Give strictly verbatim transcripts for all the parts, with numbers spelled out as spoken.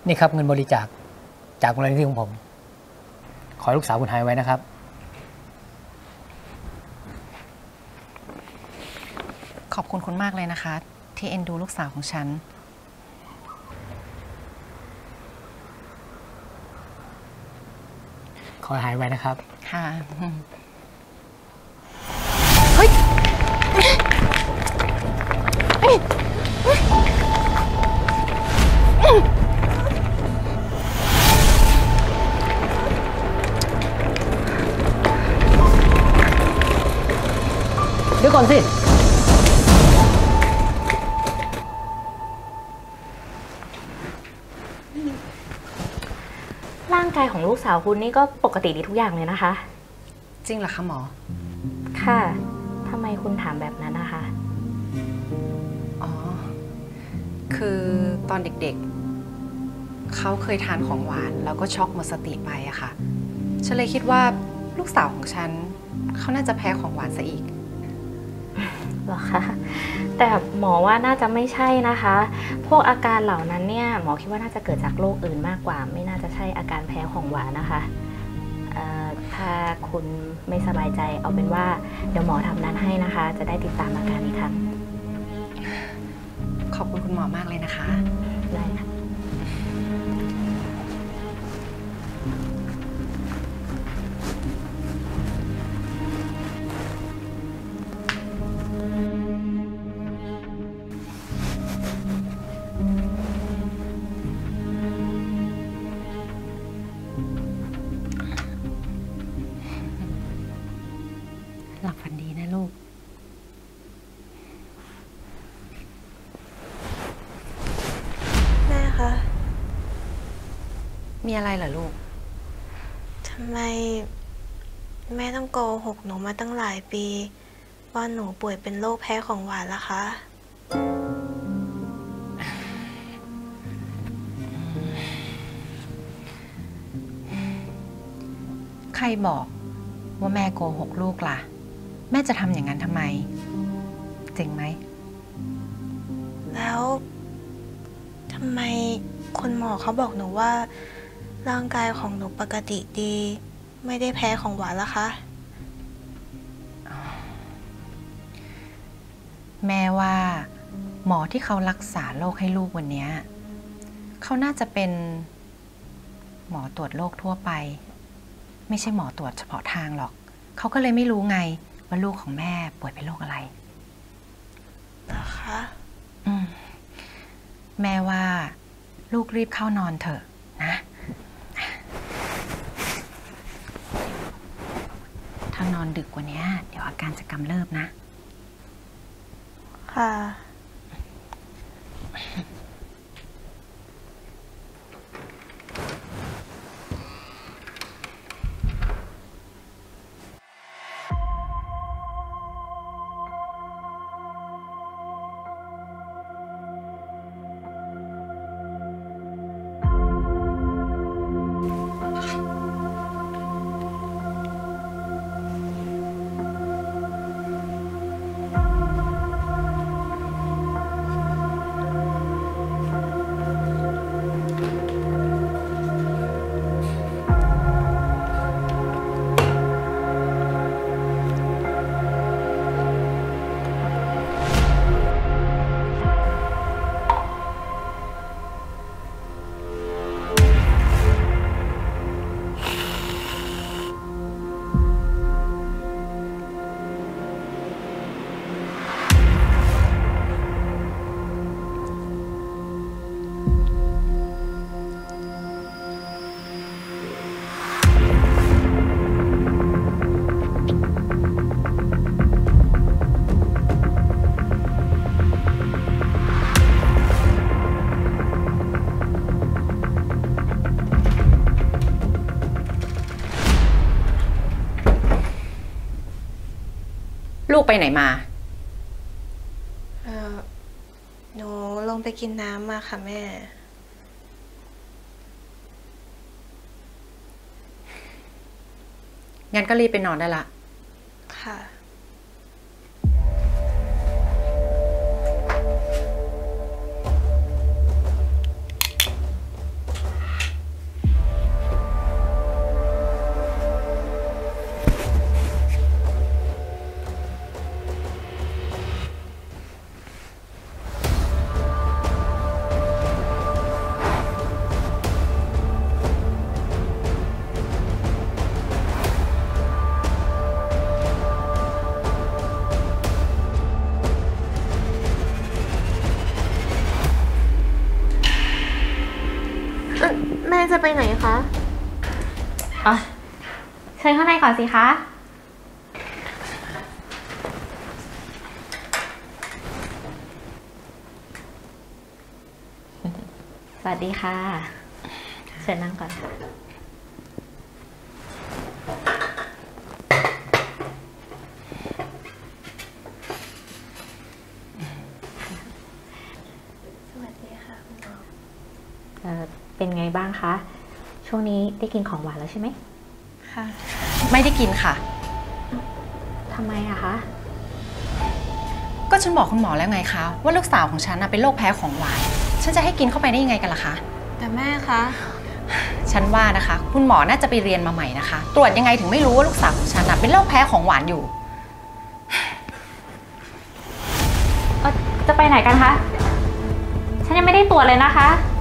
นี่ครับเงินบริจาคจากมูลนิธิของผมขอให้ลูกสาวคุณหายไว้นะครับขอบคุณคุณมากเลยนะคะที่เอ็นดูลูกสาวของฉันขอให้หายไว้นะครับค่ะเฮ้ยเดี๋ยวก่อนสิร่างกายของลูกสาวคุณนี่ก็ปกติดีทุกอย่างเลยนะคะจริงเหรอคะหมอค่ะทำไมคุณถามแบบนั้นนะคะอ๋อคือตอนเด็กๆเขาเคยทานของหวานแล้วก็ช็อกหมดสติไปอะค่ะฉันเลยคิดว่าลูกสาวของฉันเขาน่าจะแพ้ของหวานซะอีกหรอคะแต่หมอว่าน่าจะไม่ใช่นะคะพวกอาการเหล่านั้นเนี่ยหมอคิดว่าน่าจะเกิดจากโรคอื่นมากกว่าไม่น่าจะใช่อาการแพ้ของหวานนะคะถ้าคุณไม่สบายใจเอาเป็นว่าเดี๋ยวหมอทำนั้นให้นะคะจะได้ติดตามอาการอีกครั้งขอบคุณคุณหมอมากเลยนะคะได้ค่ะหลับฝันดีนะลูกแม่คะมีอะไรเหรอลูกทำไมแม่ต้องโกหกหนูมาตั้งหลายปีว่าหนูป่วยเป็นโรคแพ้ของหวานล่ะคะใครบอกว่าแม่โกหกลูกล่ะแม่จะทำอย่างนั้นทำไมจริงไหมแล้วทำไมคุณหมอเขาบอกหนูว่าร่างกายของหนูปกติดีไม่ได้แพ้ของหวานล่ะคะแม่ว่าหมอที่เขารักษาโรคให้ลูกวันนี้เขาน่าจะเป็นหมอตรวจโรคทั่วไปไม่ใช่หมอตรวจเฉพาะทางหรอกเขาก็เลยไม่รู้ไงว่าลูกของแม่ป่วยเป็นโรคอะไรนะคะอืมแม่ว่าลูกรีบเข้านอนเถอะนะถ้านอนดึกกว่านี้เดี๋ยวอาการจะกำเริบนะค่ะลูกไปไหนมาเออหนูลงไปกินน้ำมาค่ะแม่งั้นก็รีบไปนอนได้ละค่ะจะไปไหนคะอ๋อเชิญข้างในก่อนสิคะ สวัสดีค่ะ เชิญนั่งก่อนค่ะสวัสดีค่ะคุณหมอเอ่อ เป็นไงบ้างคะ ช่วงนี้ได้กินของหวานแล้วใช่ไหมค่ะ ไม่ได้กินค่ะทำไมอะคะก็ฉันบอกคุณหมอแล้วไงคะว่าลูกสาวของฉันน่ะเป็นโรคแพ้ของหวาน ฉันจะให้กินเข้าไปได้ยังไงกันล่ะคะแต่แม่คะ ฉันว่านะคะ คุณหมอน่าจะไปเรียนมาใหม่นะคะ ตรวจยังไงถึงไม่รู้ว่าลูกสาวของฉันน่ะเป็นโรคแพ้ของหวานอยู่เอ่อ จะไปไหนกันคะ ฉันยังไม่ได้ตรวจเลยนะคะ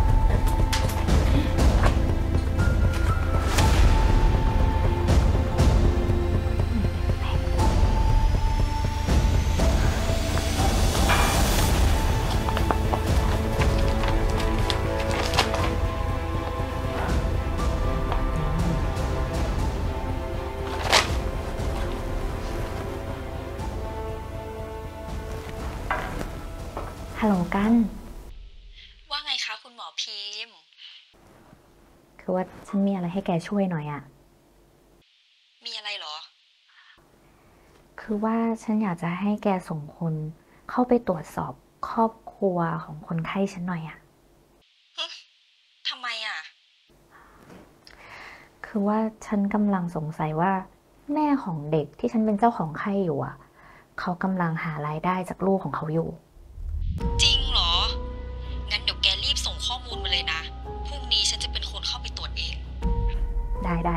ฮัลโหลกันว่าไงคะคุณหมอพิมพ์คือว่าฉันมีอะไรให้แกช่วยหน่อยอะมีอะไรหรอคือว่าฉันอยากจะให้แกส่งคนเข้าไปตรวจสอบครอบครัวของคนไข้ฉันหน่อยอะทำไมอ่ะคือว่าฉันกำลังสงสัยว่าแม่ของเด็กที่ฉันเป็นเจ้าของไข้อยู่อะเขากำลังหารายได้จากลูกของเขาอยู่จริงเหรอ งั้นเดี๋ยวแกรีบส่งข้อมูลมาเลยนะ พรุ่งนี้ฉันจะเป็นคนเข้าไปตรวจเองได้ได้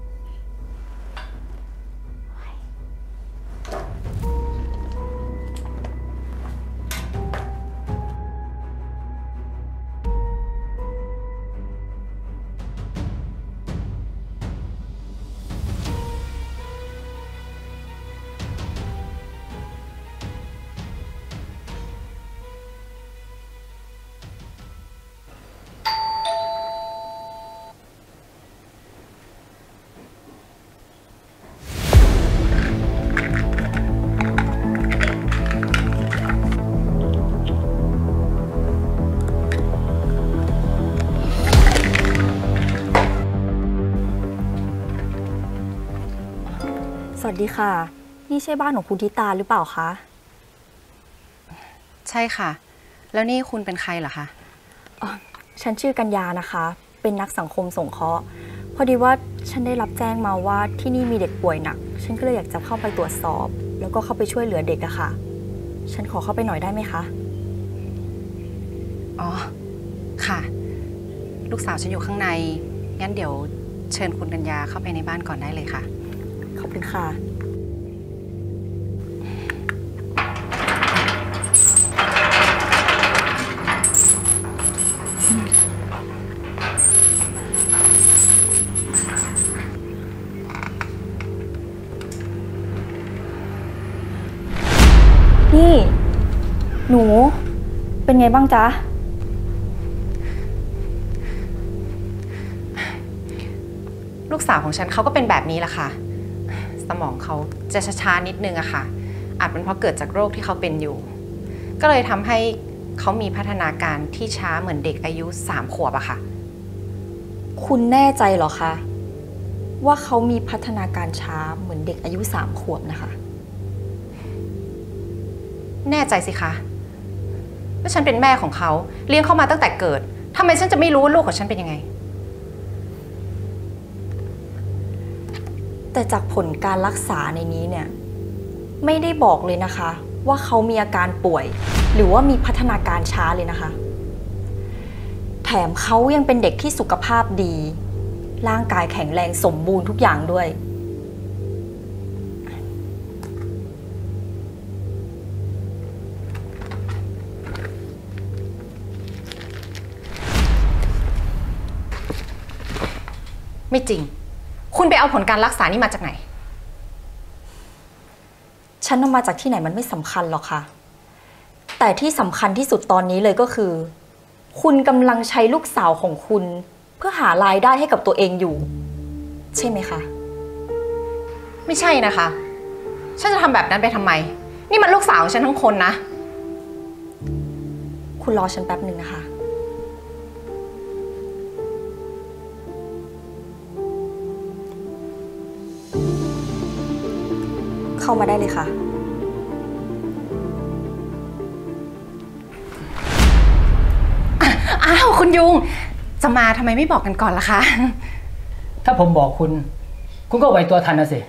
สวัสดีค่ะ นี่ใช่บ้านของคุณทิตาหรือเปล่าคะใช่ค่ะ แล้วนี่คุณเป็นใครเหรอคะอ๋อ ฉันชื่อกัญญานะคะ เป็นนักสังคมสงเคราะห์ พอดีว่าฉันได้รับแจ้งมาว่าที่นี่มีเด็กป่วยหนัก ฉันก็เลยอยากจะเข้าไปตรวจสอบ แล้วก็เข้าไปช่วยเหลือเด็กอะค่ะ ฉันขอเข้าไปหน่อยได้ไหมคะอ๋อ ค่ะ ลูกสาวฉันอยู่ข้างใน งั้นเดี๋ยวเชิญคุณกัญญาเข้าไปในบ้านก่อนได้เลยค่ะขอบคุณค่ะ นี่ หนู เป็นไงบ้างจ๊ะลูกสาวของฉันเขาก็เป็นแบบนี้แหละค่ะ สมองเขาจะช้าๆนิดนึงอะค่ะ อาจเป็นเพราะเกิดจากโรคที่เขาเป็นอยู่ ก็เลยทำให้เขามีพัฒนาการที่ช้าเหมือนเด็กอายุสามขวบอะค่ะคุณแน่ใจเหรอคะ ว่าเขามีพัฒนาการช้าเหมือนเด็กอายุสามขวบนะคะแน่ใจสิคะว่าฉันเป็นแม่ของเขาเลี้ยงเขามาตั้งแต่เกิดทำไมฉันจะไม่รู้ว่าลูกของฉันเป็นยังไงแต่จากผลการรักษาในนี้เนี่ย ไม่ได้บอกเลยนะคะ ว่าเขามีอาการป่วย หรือว่ามีพัฒนาการช้าเลยนะคะ แถมเขายังเป็นเด็กที่สุขภาพดี ร่างกายแข็งแรงสมบูรณ์ทุกอย่างด้วยไม่จริง คุณไปเอาผลการรักษานี่มาจากไหนฉันนำมาจากที่ไหนมันไม่สำคัญหรอกค่ะ แต่ที่สำคัญที่สุดตอนนี้เลยก็คือ คุณกำลังใช้ลูกสาวของคุณเพื่อหารายได้ให้กับตัวเองอยู่ ใช่ไหมคะไม่ใช่นะคะ ฉันจะทำแบบนั้นไปทำไม นี่มันลูกสาวของฉันทั้งคนนะคุณรอฉันแป๊บหนึ่งนะคะ เข้ามาได้เลยค่ะอ้าวคุณยุง จะมาทำไมไม่บอกกันก่อนล่ะคะถ้าผมบอกคุณ คุณก็ไหวตัวทันนะสิ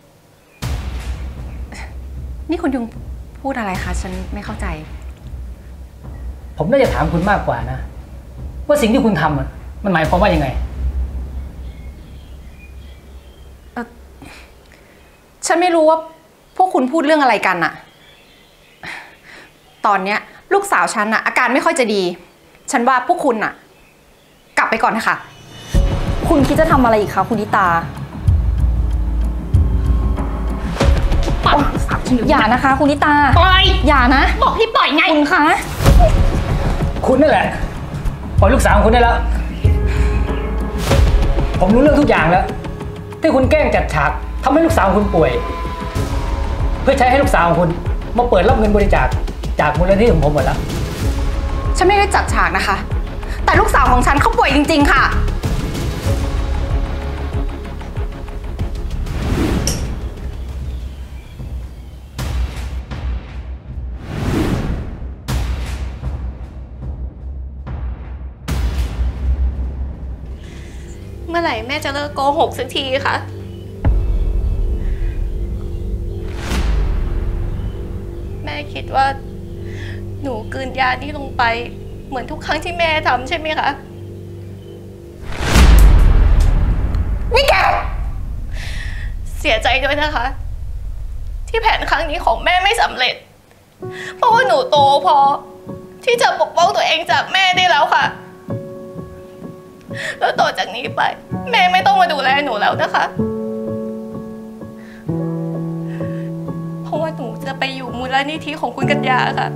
นี่คุณยุงพูดอะไรคะ ฉันไม่เข้าใจผมน่าจะถามคุณมากกว่านะ ว่าสิ่งที่คุณทำอะมันหมายความว่ายังไงฉันไม่รู้ว่าพวกคุณพูดเรื่องอะไรกันอะตอนเนี้ยลูกสาวฉันอะอาการไม่ค่อยจะดี ฉันว่าพวกคุณอะกลับไปก่อนนะคะคุณคิดจะทำอะไรอีกคะคุณนิตา อย่านะคะ คุณนิตาปล่อยอย่านะบอกให้ปล่อยไงคุณคะคุณนั่นแหละปล่อยลูกสาวของคุณได้แล้ว ผมรู้เรื่องทุกอย่างแล้ว ที่คุณแกล้งจัดฉากทำให้ลูกสาวของคุณป่วย เพื่อใช้ให้ลูกสาวของคุณมาเปิดรับเงินบริจาคจากมูลนิธิของผมหมดแล้วฉันไม่ได้จัดฉากนะคะ แต่ลูกสาวของฉันเขาป่วยจริงๆค่ะเมื่อไหร่แม่จะเลิกโกหกสักทีคะแม่คิดว่าหนูกลืนยานี่ลงไปเหมือนทุกครั้งที่แม่ทำใช่ไหมคะนี่แกเสียใจด้วยนะคะ ที่แผนครั้งนี้ของแม่ไม่สำเร็จ เพราะว่าหนูโตพอที่จะปกป้องตัวเองจากแม่ได้แล้วค่ะ แล้วต่อจากนี้ไป แม่ไม่ต้องมาดูแลหนูแล้วนะคะ เพราะว่าหนูจะไปอยู่มูลนิธิของคุณกัญญาค่ะ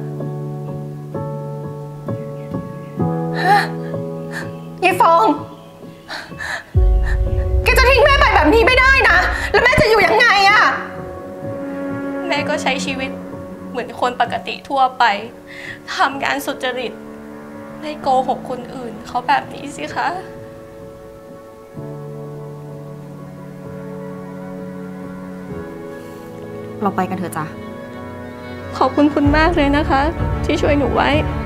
ยายฟอง แกจะทิ้งแม่ไปแบบนี้ไม่ได้นะ แล้วแม่จะอยู่ยังไงอะแม่ก็ใช้ชีวิตเหมือนคนปกติทั่วไปทำงานสุจริตไม่โกหกคนอื่นเขาแบบนี้สิคะเราไปกันเถอะจ้ะขอบคุณคุณมากเลยนะคะ ที่ช่วยหนูไว้